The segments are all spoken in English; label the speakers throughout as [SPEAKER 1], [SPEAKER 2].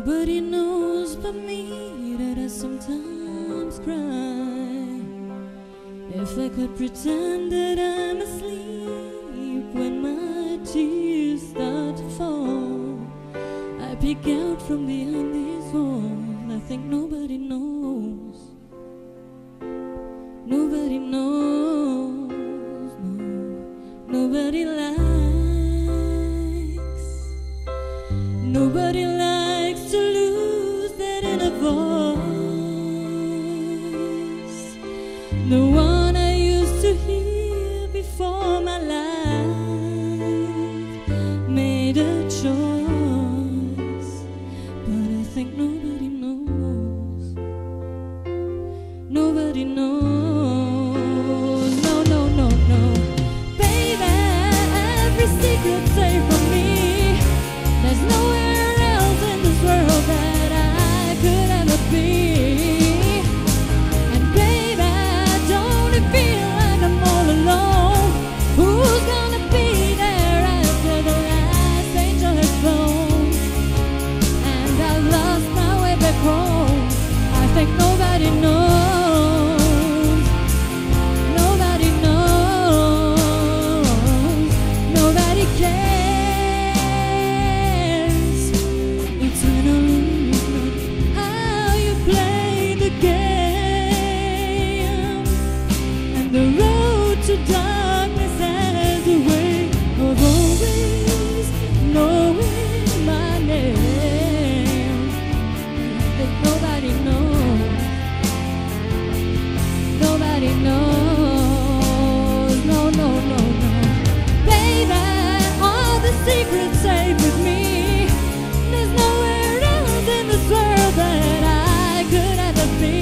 [SPEAKER 1] Nobody knows but me that I sometimes cry. If I could pretend that I'm asleep when my tears start to fall, I peek out from behind these walls. I think nobody knows. Nobody knows, no. Nobody likes. Nobody likes to lose that inner voice, the one I used to hear before my life made a choice. But I think nobody knows. Nobody knows. No, no, no, no. Baby, every secret safe from me. There's nowhere else in this world that I could ever be. And baby, don't it feel like I'm all alone? Who's gonna be there after the last angel has flown? And I've lost my way back home. I think nobody knows. Nobody knows. Nobody cares. The road to darkness has a way of always knowing my name. But nobody knows. Nobody knows. No, no, no, no. Baby, all the secrets safe with me. There's nowhere else in this world that I could ever be.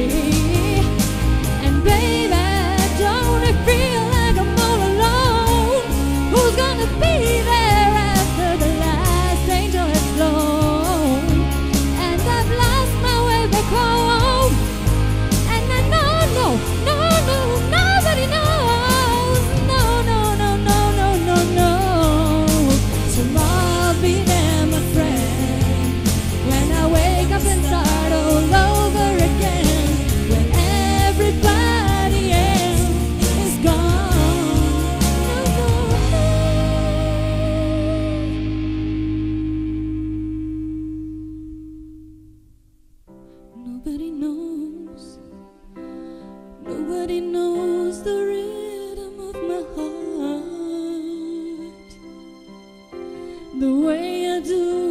[SPEAKER 1] And baby, don't it feel like I'm all alone? Who's gonna be there after the last angel has flown? And I've lost my way back home. And I know, no, no, no, nobody knows. No, no, no, no, no, no, no. So I'll be there, my friend, when I wake up and start all over again. When everybody else is gone. Nobody knows. Nobody knows the rhythm of my heart the way I do.